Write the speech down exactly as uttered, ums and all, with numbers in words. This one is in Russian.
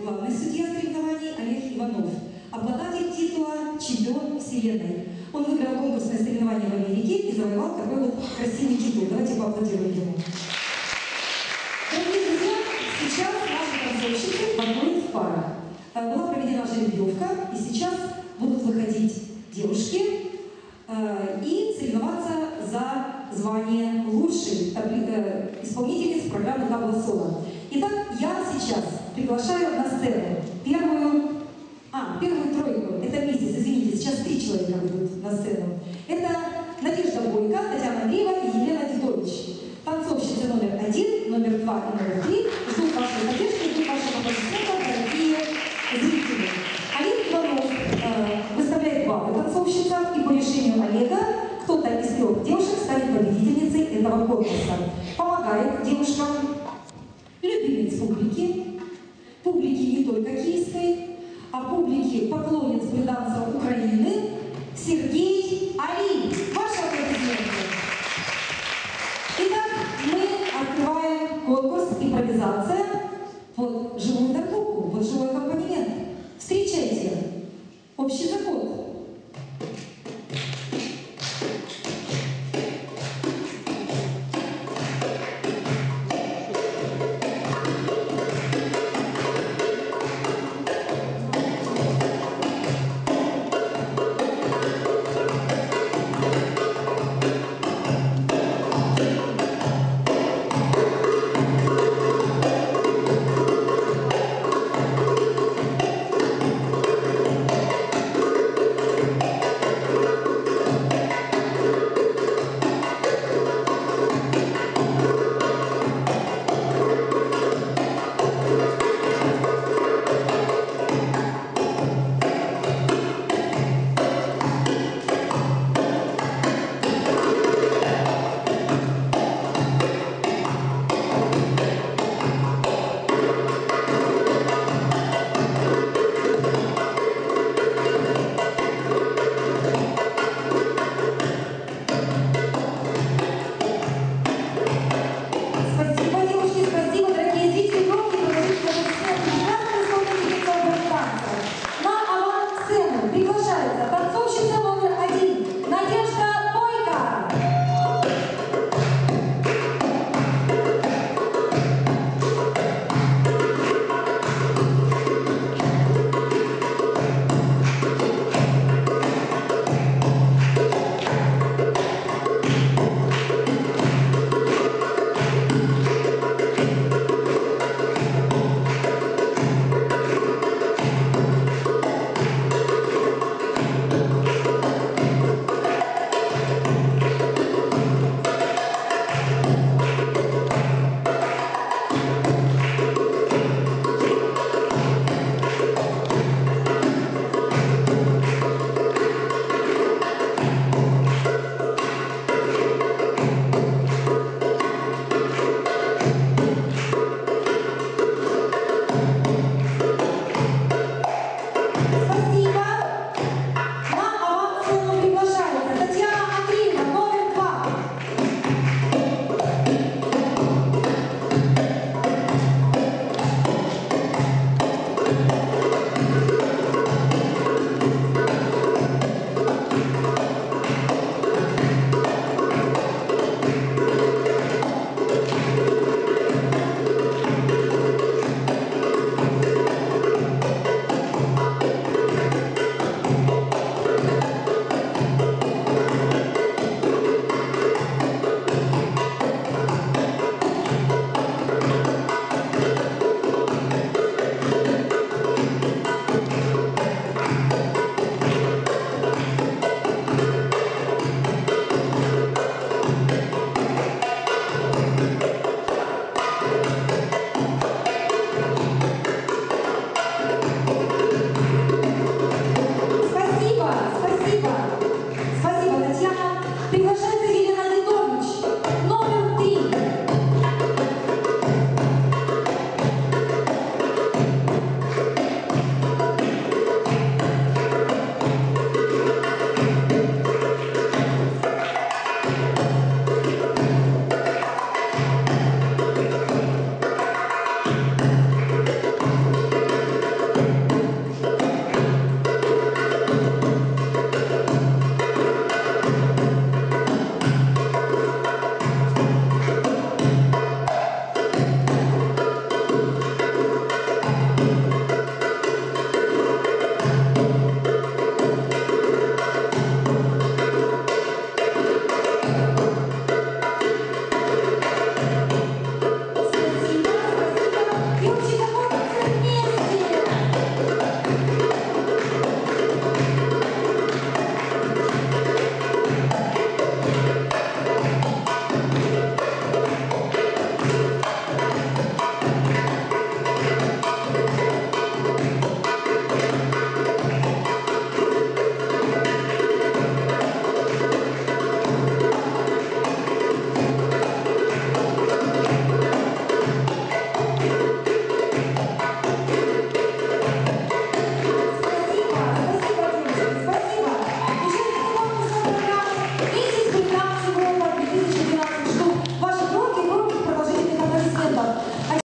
главный судья соревнований Олег Иванов, обладатель титула «Чемпион Вселенной». Он выиграл конкурсное соревнование в Америке и завоевал такой вот красивый титул. Давайте поаплодируем ему. Дорогие друзья, сейчас наши танцовщицы подходят в парах. Была проведена жеребьевка, и сейчас будут выходить девушки и соревноваться за звание лучшей исполнительниц программы «Табло Соло». Итак, я сейчас приглашаю на сцену первую, а, первую тройку, это миссис, извините, сейчас три человека выйдут на сцену. Это Надежда Бойко, Татьяна Андреева и Елена Титович. Танцовщицы номер один, номер два и номер три. Ждут вашей поддержки, ждут вашего аплодисмента, дорогие зрители. Олег Иванов э, выставляет баллы танцовщицам, и по решению Олега кто-то из трех девушек станет победительницей этого конкурса. Помогает девушкам любимец публики, публики не только киевской, а публики поклонниц брейданса Украины Сергей Алиев. Ваши аплодисменты. Итак, мы открываем конкурс «Импровизация» под живую дarbуку, под живой аккомпанемент. Встречайте. Общий заход.